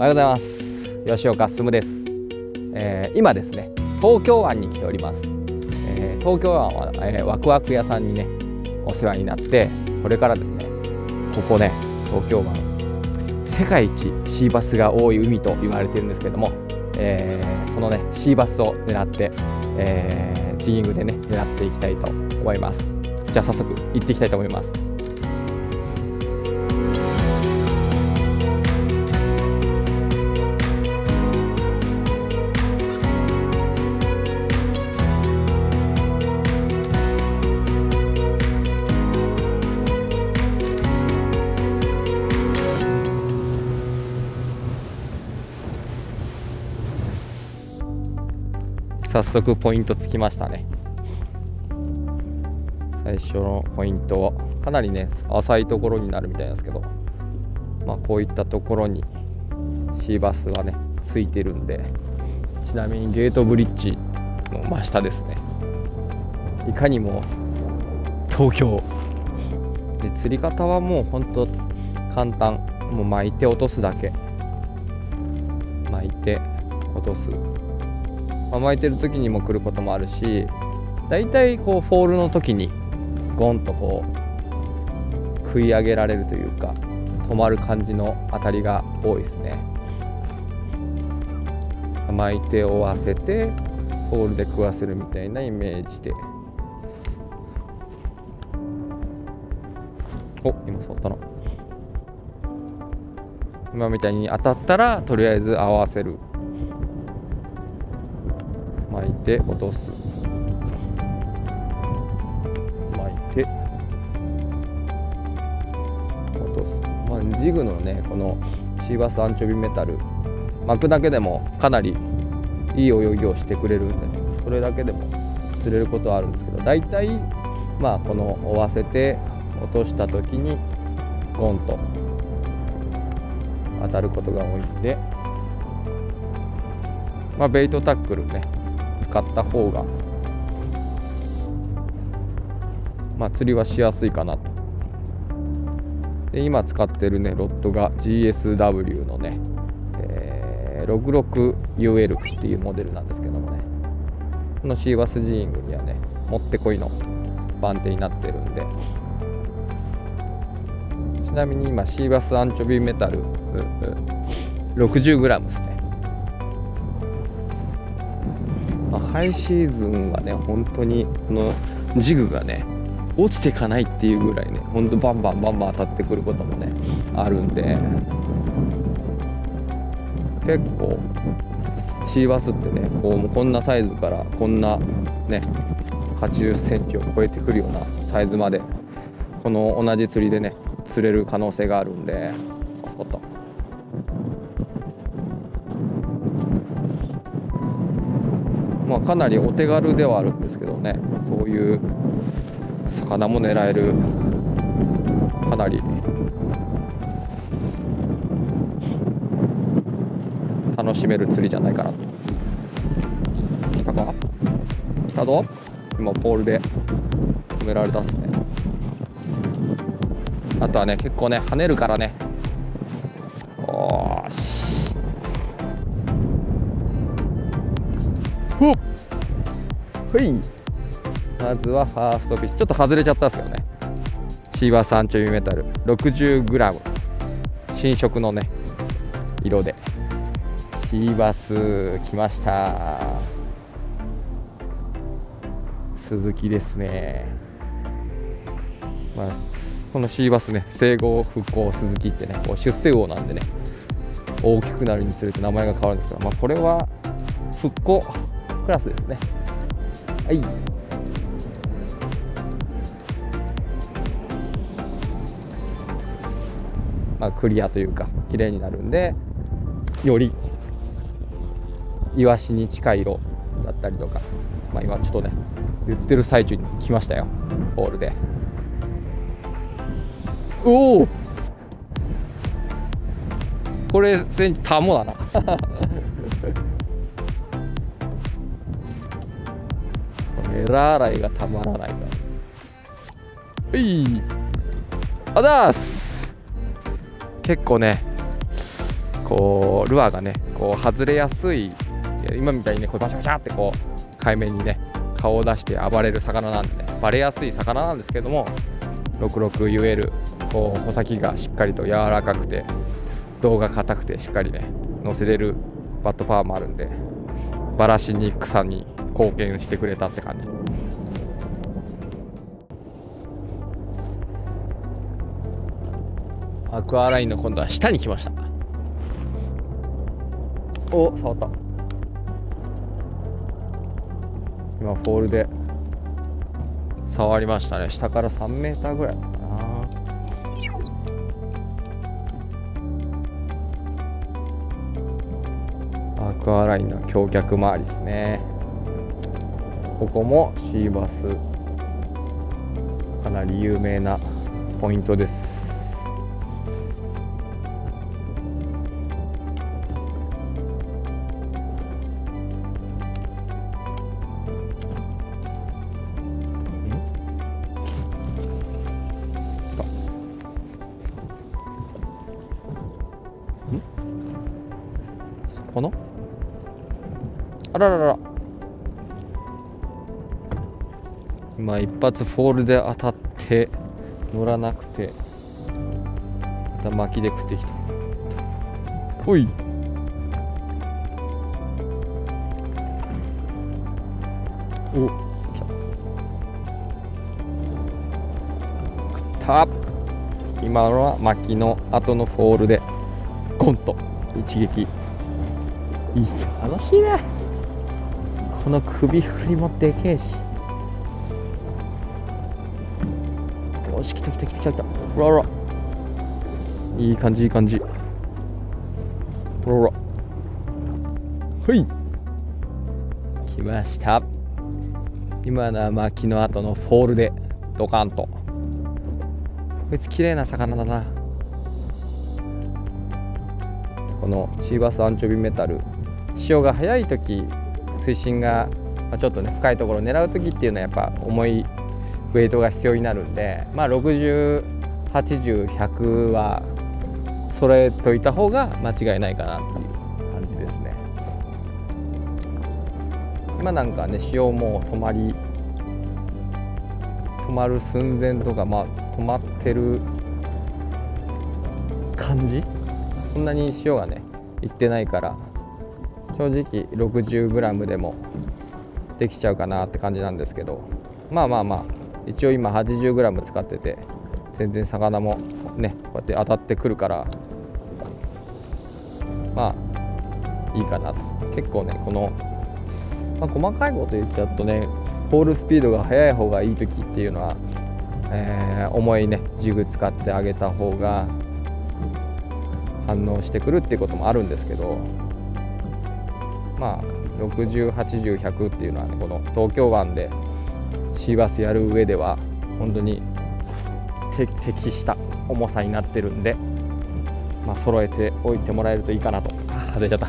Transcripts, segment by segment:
おはようございます。吉岡進です。今ですね、東京湾に来ております。東京湾は、ワクワク屋さんにねお世話になって、これからですね、ここね、東京湾世界一シーバスが多い海と言われているんですけれども、そのねシーバスを狙って、ジギングでね狙っていきたいと思います。じゃあ早速行っていきたいと思います。早速ポイントつきましたね。最初のポイントはかなりね浅いところになるみたいなんですけど、こういったところにシーバスがねついてるんで、ちなみにゲートブリッジの真下ですね。いかにも東京で、釣り方はもうほんと簡単。もう巻いて落とすだけ。巻いて落とす。巻いてる時にも来ることもあるし、だいたいこうフォールの時にゴンとこう食い上げられるというか、止まる感じの当たりが多いですね。巻いて追わせてフォールで食わせるみたいなイメージで。お、今触ったな。今みたいに当たったらとりあえず合わせる。巻いて落とす。巻いて落とす。ジグのねこのシーバスアンチョビメタル巻くだけでもかなりいい泳ぎをしてくれるんでね、それだけでも釣れることはあるんですけど、だいたいこの追わせて落とした時にゴンと当たることが多いんで、ベイトタックルね使った方が釣りはしやすいかなと。で今使ってるねロッドが GSW のね、66UL っていうモデルなんですけどもね、このシーバスジーングにはねもってこいの番手になってるんで。ちなみに今シーバスアンチョビメタル 60g ですね。ハイシーズンはね本当にこのジグがね落ちていかないっていうぐらいね、本当バンバン当たってくることもねあるんで、結構シーバスってねこんなサイズからこんなね80センチを超えてくるようなサイズまでこの同じ釣りでね釣れる可能性があるんで、おっとかなりお手軽ではあるんですけどね、そういう魚も狙えるかなり楽しめる釣りじゃないかなと。来たか？来たぞ。今ポールで止められたっすね。あとはね結構ね跳ねるからね。おーしほっほい。まずはファーストフィッシュ、ちょっと外れちゃったんですよね。シーバスアンチョビメタル 60g 新色のね色でシーバス来ました。鈴木ですね。このシーバスね生後復興鈴木ってね出世魚なんでね、大きくなるにつれて名前が変わるんですけど、これは復興クラスですね。はい、クリアというか綺麗になるんで、よりイワシに近い色だったりとか、今ちょっとね言ってる最中に来ましたよ、ボールで。おお、これタモだなエラ洗いがたまらないから。あざーす。結構ねこうルアーがねこう外れやすい、今みたいにねこうバシャバシャってこう海面にね顔を出して暴れる魚なんでね、バレやすい魚なんですけども、66言えるこう穂先がしっかりと柔らかくて胴が硬くてしっかりね乗せれるバットパワーもあるんで、バラしにくさに貢献してくれたって感じ。アクアラインの今度は下に来ました。お、触った。今フォールで触りましたね。下から3メーターぐらいかな。アクアラインの橋脚周りですね。ここもシーバスかなり有名なポイントです。このあらららら、今一発フォールで当たって乗らなくて、また巻きで食ってきた。ほい、お、来た、食った。今のは巻きの後のフォールでコンと一撃。いい、楽しいね。この首振りもでけえし。よし、来た来た来た来た来た。ほらほら、いい感じいい感じ。ほらほら、ほい、来ました。今のは巻きの後のフォールでドカンと。こいつ綺麗な魚だな。このシーバスアンチョビメタル、潮が速い時、水深がちょっとね深いところを狙う時っていうのはやっぱ重いウェイトが必要になるんで、60、80、100は揃えといた方が間違いないかなっていう感じですね。今なんかね潮も止まる寸前とか、止まってる感じ、そんなに潮がねいってないから、正直 60g でもできちゃうかなって感じなんですけど、一応今 80g 使ってて、全然魚もねこうやって当たってくるから、いいかなと。結構ねこの、細かいこと言っちゃうとね、ポールスピードが速い方がいい時っていうのは、重いねジグ使ってあげた方が反応してくるっていうこともあるんですけど、60、80、100っていうのはね、この東京湾でシーバスやる上では本当に適した重さになってるんで、揃えておいてもらえるといいかなと。出ちゃった。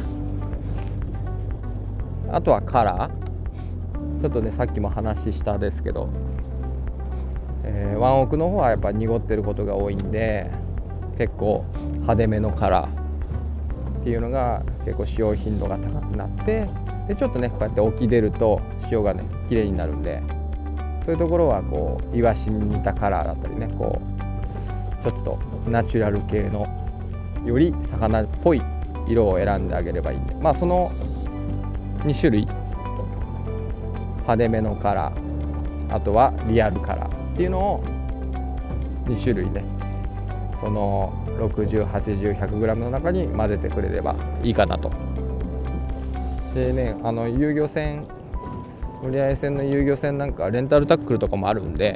あとはカラー、ちょっとねさっきも話したですけど、ワンオクの方はやっぱ濁ってることが多いんで、結構派手めのカラーっていうのが結構使用頻度が高くなって、でちょっとねこうやって沖出ると潮がね綺麗になるんで、そういうところはこうイワシに似たカラーだったりね、こうちょっとナチュラル系のより魚っぽい色を選んであげればいいんで、その2種類、派手めのカラー、あとはリアルカラーっていうのを2種類ね、その60、80、100g の中に混ぜてくれればいいかなと。でね、遊漁船、乗合船の遊漁船なんかレンタルタックルとかもあるんで、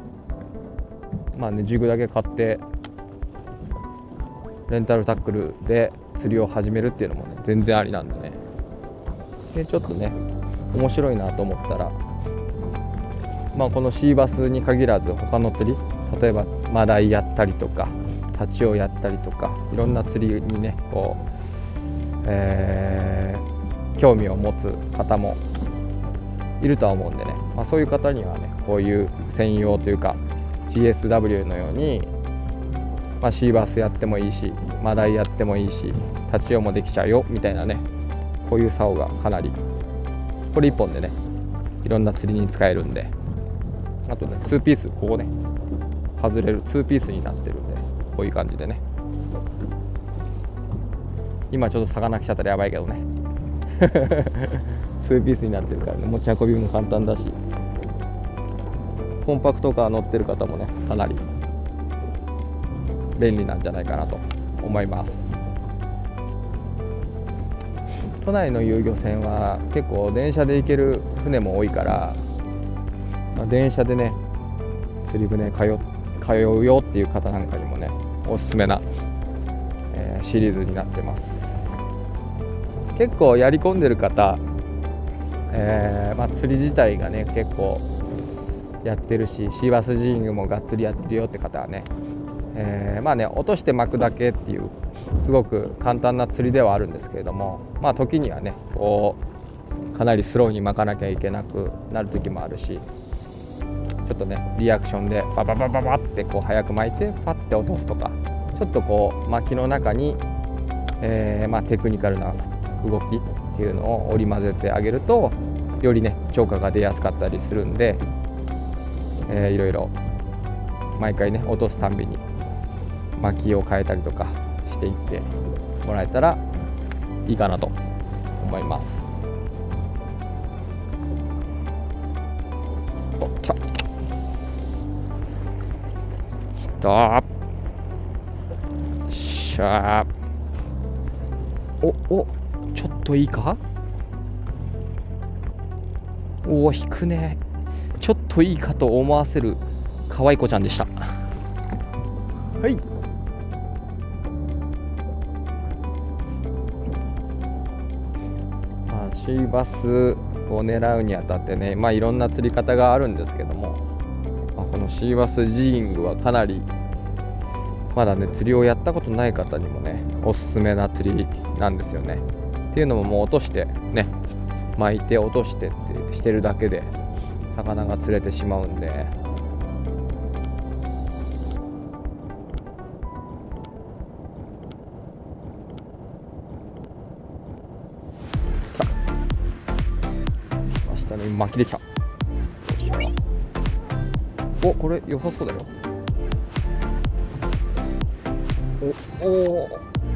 ジグだけ買ってレンタルタックルで釣りを始めるっていうのもね全然ありなんでね。でちょっとね面白いなと思ったら、このシーバスに限らず他の釣り、例えばマダイやったりとかタチウオやったりとか、いろんな釣りにねこう、興味を持つ方もいるとは思うんでね、そういう方にはねこういう専用というか GSW のようにまあ、シーバスやってもいいし、マダイやってもいいし、タチウオもできちゃうよみたいなね、こういう竿がかなり、これ1本でねいろんな釣りに使えるんで、あとね2ピース、ここね外れる2ピースになってるんで、こういう感じでね、今ちょっと魚来ちゃったらやばいけどね2ピースになってるからね、持ち運びも簡単だし、コンパクトカー乗ってる方もねかなり便利なんじゃないかなと思います。都内の遊漁船は結構電車で行ける船も多いから、まあ、電車でね釣り船通うよっていう方なんかにもねおすすめな、シリーズになってます。結構やり込んでる方、まあ、釣り自体がね結構やってるし、シーバスジーングもがっつりやってるよって方はね、まあね落として巻くだけっていうすごく簡単な釣りではあるんですけれども、まあ時にはねこうかなりスローに巻かなきゃいけなくなる時もあるし、ちょっとねリアクションでバババババってこう早く巻いてパッて落とすとか、ちょっとこう巻きの中に、まあテクニカルな動きっていうのを織り交ぜてあげるとよりね釣果が出やすかったりするんで、いろいろ毎回ね落とすたんびに巻きを変えたりとかしていってもらえたらいいかなと思います。お、来た。来た。しゃー。お、ちょっといいか。おお、引くね。ちょっといいかと思わせる可愛い子ちゃんでした。はい。シーバスを狙うにあたってね、まあいろんな釣り方があるんですけども、まあ、このシーバスジーングはかなりまだね釣りをやったことない方にもねおすすめな釣りなんですよね。っていうのももう落としてね巻いて落としてってしてるだけで魚が釣れてしまうんで、明日ね巻きできた。お、これ良さそうだよ。お、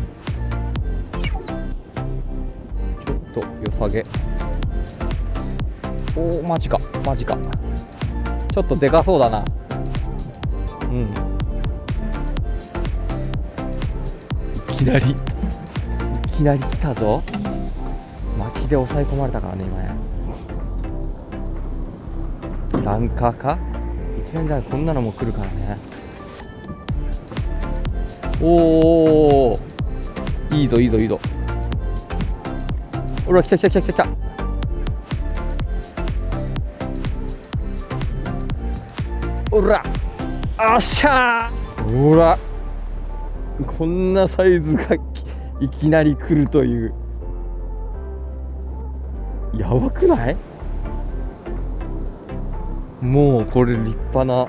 ちょっと良さげ。お、マジかちょっとでかそうだな。うん、いきなり来たぞ。巻きで抑え込まれたからね今ね。ランカーか、いきなりだ、こんなのも来るからね。おお、いいぞ。ほら、来た。ほら、あっしゃー。ほら、こんなサイズがいきなり来るという、やばくない？もうこれ立派な、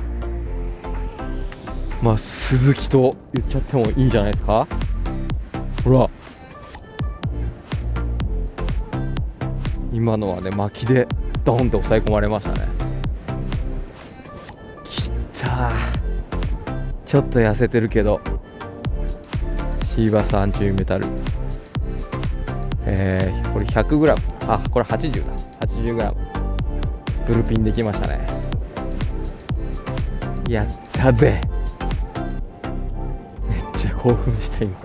まあ鈴木と言っちゃってもいいんじゃないですか。ほら、今のはね巻きでドーンと抑え込まれましたね。きたー。ちょっと痩せてるけどシーバスアンチュイメタル、これ 100g、 あ、これ80だ。 80g ブルピンできましたね。やったぜ。めっちゃ興奮した今。